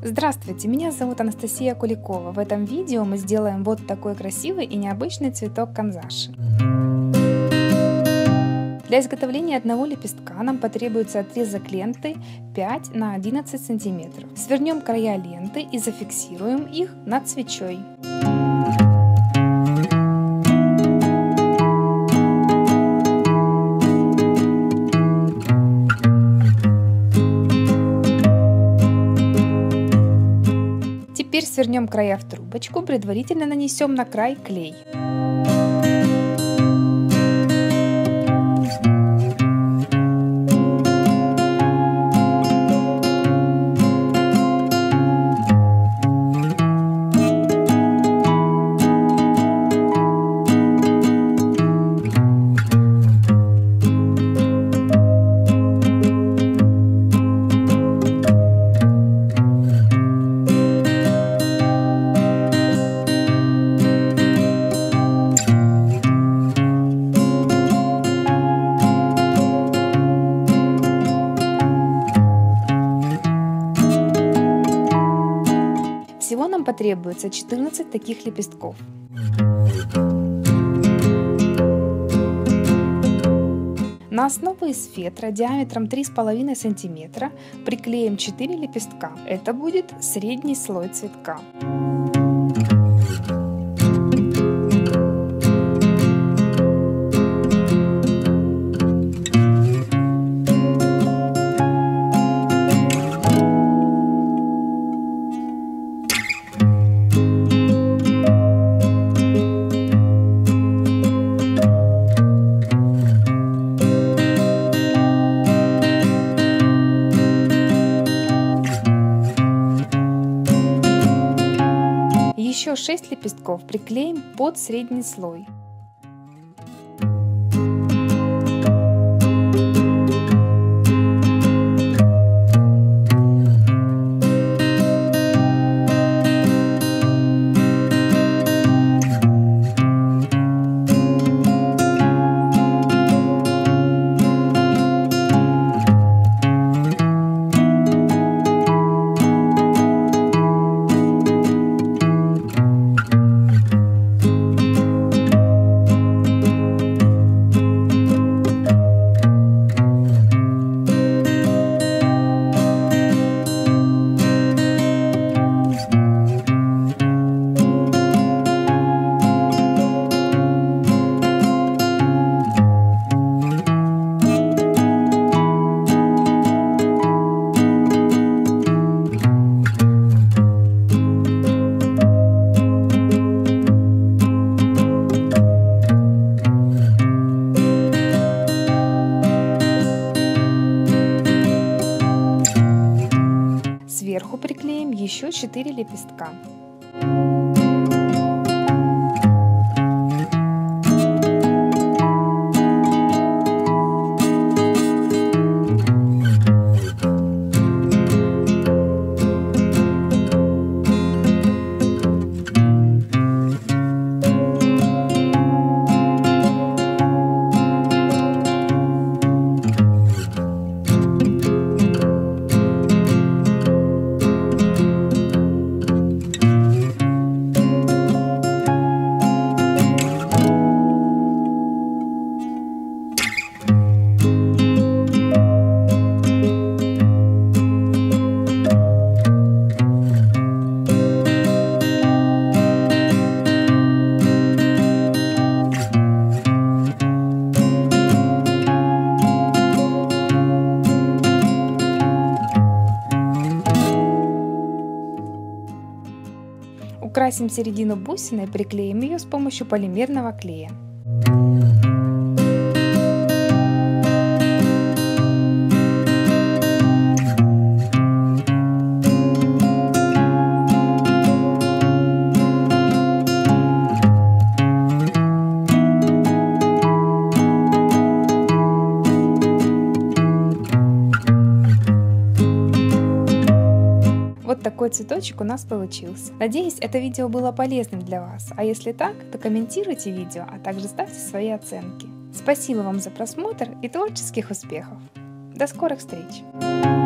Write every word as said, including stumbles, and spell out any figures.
Здравствуйте, меня зовут Анастасия Куликова. В этом видео мы сделаем вот такой красивый и необычный цветок канзаши. Для изготовления одного лепестка нам потребуется отрезок ленты пять на одиннадцать сантиметров. Свернем края ленты и зафиксируем их над свечой. Теперь свернем края в трубочку, предварительно нанесем на край клей. Всего нам потребуется четырнадцать таких лепестков. На основу из фетра диаметром три с половиной сантиметра приклеим четыре лепестка. Это будет средний слой цветка. Еще шесть лепестков приклеим под средний слой. Сверху приклеим еще четыре лепестка. Украсим середину бусиной, приклеим ее с помощью полимерного клея. Вот такой цветочек у нас получился. Надеюсь, это видео было полезным для вас. А если так, то комментируйте видео, а также ставьте свои оценки. Спасибо вам за просмотр и творческих успехов! До скорых встреч!